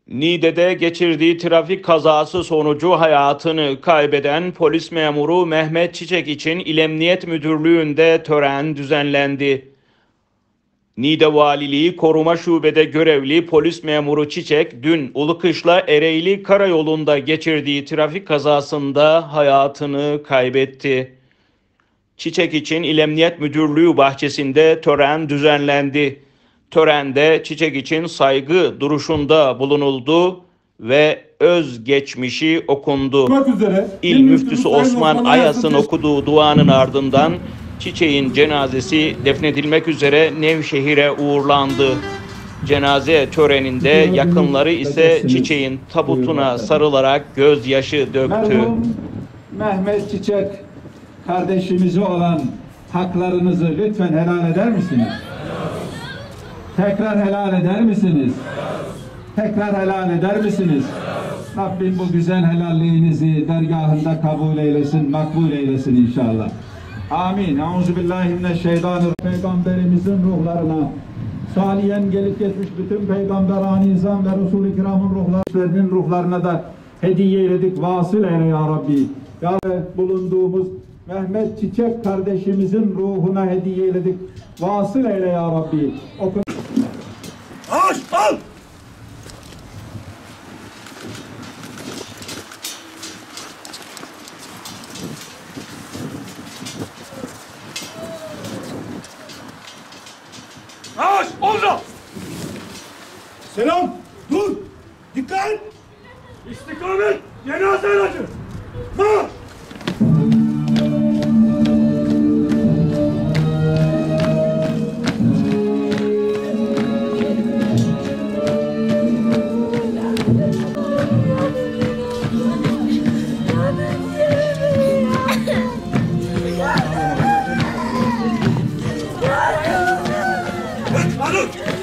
Niğde'de geçirdiği trafik kazası sonucu hayatını kaybeden polis memuru Mehmet Çiçek için İl Emniyet Müdürlüğü'nde tören düzenlendi. Niğde Valiliği Koruma Şube'de görevli polis memuru Çiçek, dün Ulukışla Ereğli Karayolu'nda geçirdiği trafik kazasında hayatını kaybetti. Çiçek için İl Emniyet Müdürlüğü bahçesinde tören düzenlendi. Törende Çiçek için saygı duruşunda bulunuldu ve özgeçmişi okundu. İl Müftüsü Osman Ayas'ın okuduğu duanın ardından Çiçek'in cenazesi defnedilmek üzere Nevşehir'e uğurlandı. Cenaze töreninde yakınları ise Çiçek'in tabutuna sarılarak gözyaşı döktü. Mehmet Çiçek kardeşimize olan haklarınızı lütfen helal eder misiniz? Tekrar helal eder misiniz? Tekrar helal eder misiniz? Rabbim bu güzel helalliğinizi dergahında kabul eylesin, makbul eylesin inşallah. Amin. Euzubillahimineşşeytanirracim. Peygamberimizin ruhlarına, saliyen gelip geçmiş bütün peygamberani izam ve Resul-i Kiram'ın ruhlarının ruhlarına da hediye eyledik. Vasıl eyle ya Rabbi. Ya bulunduğumuz Mehmet Çiçek kardeşimizin ruhuna hediye eyledik. Vasıl eyle ya Rabbi. Al! Yavaş! Omza! Selam! Dur! Dikkat! İstikamet! Cenaze aracı! Marş! Hadi!